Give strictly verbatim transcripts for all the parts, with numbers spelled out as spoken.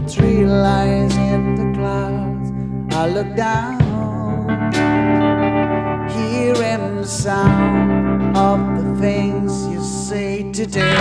tree lies in the clouds. I look down, hearing the sound of the things you say today.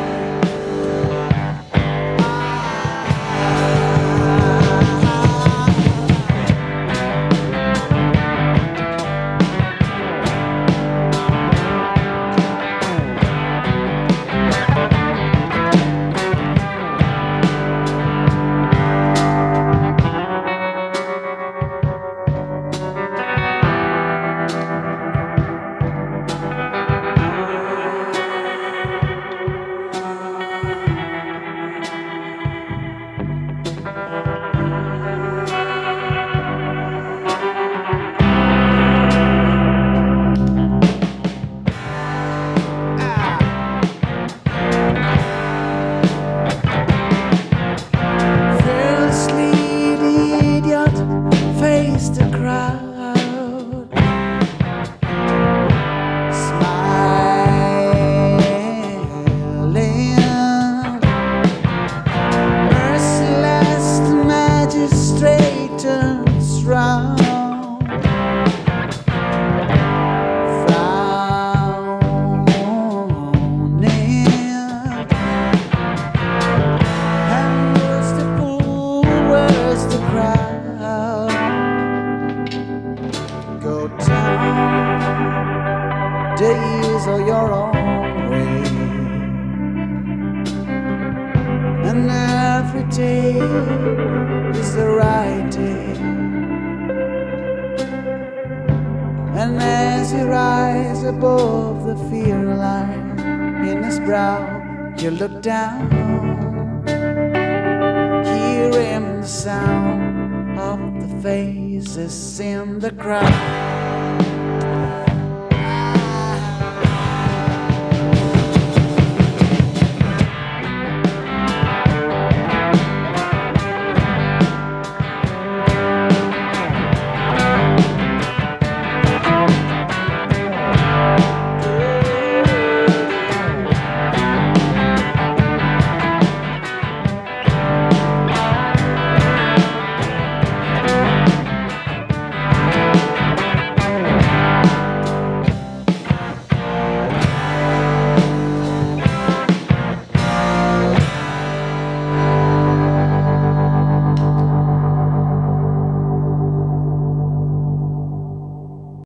Days are your own way, and every day is the right day. And as you rise above the fear line in his brow, you look down, hearing the sound of the faces in the crowd.